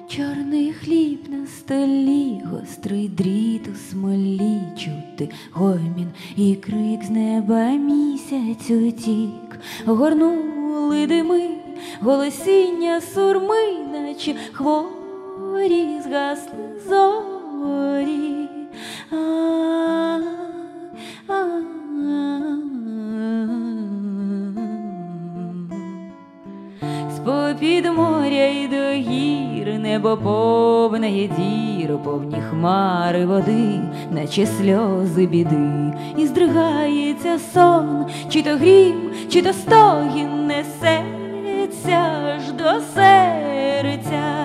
Чорний хліб на столі, гострий дріт у смолі, чути гомін і крик з неба місяць утік. Горнули дими, голосіння сурми, наче хворі згасли зорі. З-попід моря й до гір небо повне є дір, повні хмари води, наче сльози біди. І здригається сон, чи то грім, чи то стогін несеться аж до серця.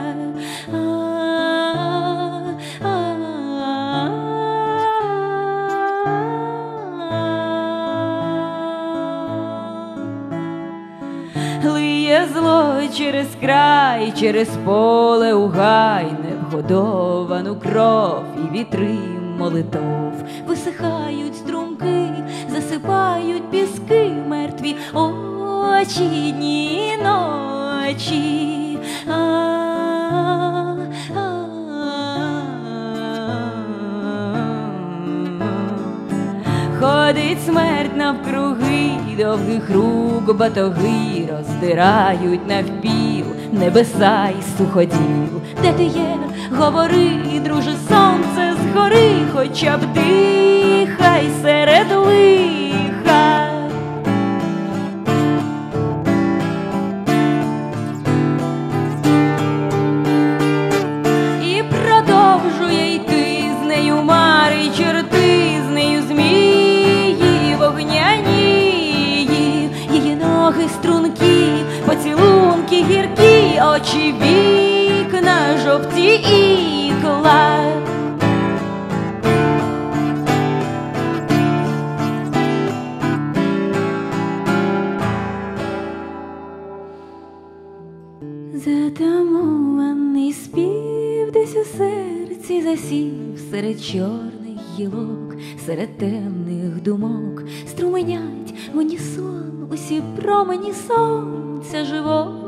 Лиє зло через край, через поле у гай, невгодовану кров і вітри молитов. Висихають струмки, засипають піски, мертві очі, дні і ночі. Ходить смерть навкруги, довгих рук батоги роздирають навпіл небеса й суходіл. Де ти є? Говори, друже, сонце згори, хоча б дихай серед лиха. І продовжує йти з нею мари й черти, з нею змії вогняні, її ноги стрункі, поцілунки гіркі, очі вікна жовті ікла. Затамований спів десь у серці засів, серед чорних гілок, серед темних думок струменять в унісон усі промені сонця живого.